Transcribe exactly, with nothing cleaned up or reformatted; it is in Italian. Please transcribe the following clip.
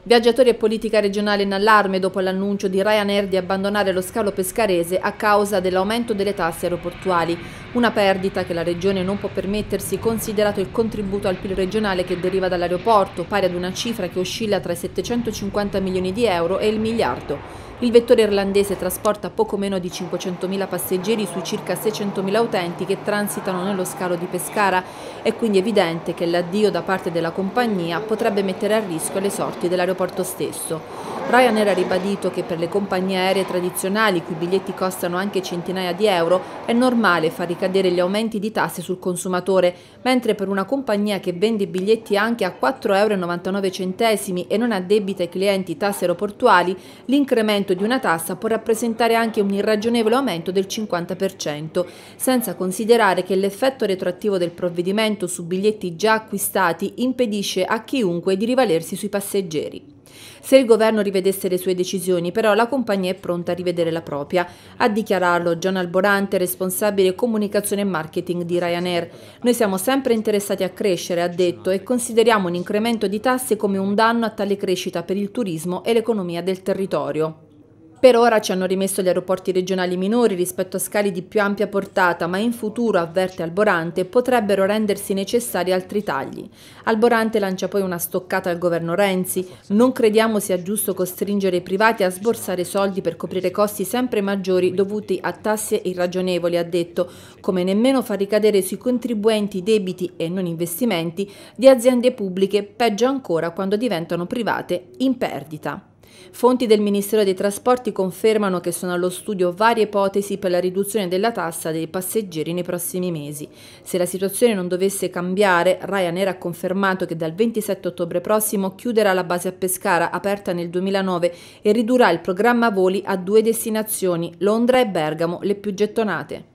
Viaggiatori e politica regionale in allarme dopo l'annuncio di Ryanair di abbandonare lo scalo pescarese a causa dell'aumento delle tasse aeroportuali. Una perdita che la regione non può permettersi, considerato il contributo al P I L regionale che deriva dall'aeroporto, pari ad una cifra che oscilla tra i settecentocinquanta milioni di euro e il miliardo. Il vettore irlandese trasporta poco meno di cinquecentomila passeggeri sui circa seicentomila utenti che transitano nello scalo di Pescara. È quindi evidente che l'addio da parte della compagnia potrebbe mettere a rischio le sorti dell'aeroporto stesso. Ryanair ha ribadito che per le compagnie aeree tradizionali, i cui biglietti costano anche centinaia di euro, è normale far ricadere gli aumenti di tasse sul consumatore, mentre per una compagnia che vende biglietti anche a quattro virgola novantanove euro e non addebita ai clienti tasse aeroportuali, l'incremento di una tassa può rappresentare anche un irragionevole aumento del cinquanta per cento, senza considerare che l'effetto retroattivo del provvedimento su biglietti già acquistati impedisce a chiunque di rivalersi sui passeggeri. Se il governo rivedesse le sue decisioni, però, la compagnia è pronta a rivedere la propria. A dichiararlo Gian Alborante, responsabile comunicazione e marketing di Ryanair. Noi siamo sempre interessati a crescere, ha detto, e consideriamo un incremento di tasse come un danno a tale crescita per il turismo e l'economia del territorio. Per ora ci hanno rimesso gli aeroporti regionali minori rispetto a scali di più ampia portata, ma in futuro, avverte Alborante, potrebbero rendersi necessari altri tagli. Alborante lancia poi una stoccata al governo Renzi. Non crediamo sia giusto costringere i privati a sborsare soldi per coprire costi sempre maggiori dovuti a tasse irragionevoli, ha detto, come nemmeno far ricadere sui contribuenti debiti e non investimenti di aziende pubbliche, peggio ancora quando diventano private, in perdita. Fonti del Ministero dei Trasporti confermano che sono allo studio varie ipotesi per la riduzione della tassa dei passeggeri nei prossimi mesi. Se la situazione non dovesse cambiare, Ryanair ha confermato che dal ventisette ottobre prossimo chiuderà la base a Pescara, aperta nel duemilanove, e ridurrà il programma voli a due destinazioni, Londra e Bergamo, le più gettonate.